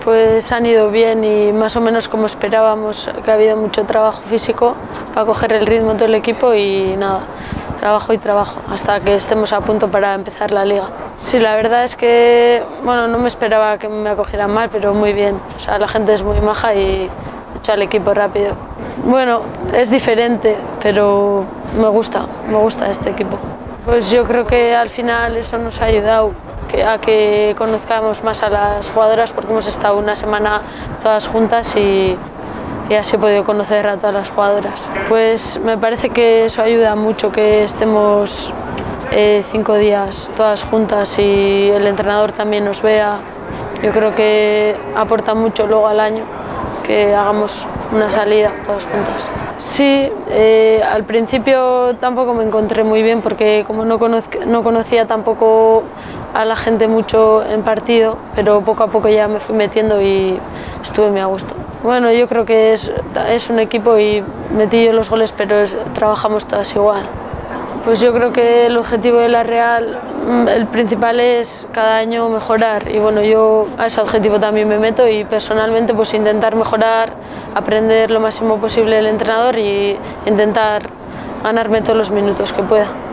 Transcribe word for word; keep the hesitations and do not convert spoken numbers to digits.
Pues han ido bien y más o menos como esperábamos, que ha habido mucho trabajo físico para coger el ritmo todo el equipo y nada, trabajo y trabajo hasta que estemos a punto para empezar la liga. Sí, la verdad es que bueno, no me esperaba que me acogieran mal, pero muy bien. O sea, la gente es muy maja y he hecho al equipo rápido. Bueno, es diferente, pero me gusta, me gusta este equipo. Pues yo creo que al final eso nos ha ayudado a que conozcamos más a las jugadoras porque hemos estado una semana todas juntas y, y así he podido conocer a todas las jugadoras. Pues me parece que eso ayuda mucho, que estemos eh, cinco días todas juntas y el entrenador también nos vea. Yo creo que aporta mucho luego al año que hagamos una salida todas juntas. Sí, eh, al principio tampoco me encontré muy bien porque como no, no conocía tampoco a la gente mucho en partido, pero poco a poco ya me fui metiendo y estuve muy a gusto. Bueno, yo creo que es, es un equipo y metí yo los goles, pero es, trabajamos todas igual. Pues yo creo que el objetivo de la Real, el principal es cada año mejorar y bueno, yo a ese objetivo también me meto y personalmente pues intentar mejorar, aprender lo máximo posible del entrenador y intentar ganarme todos los minutos que pueda.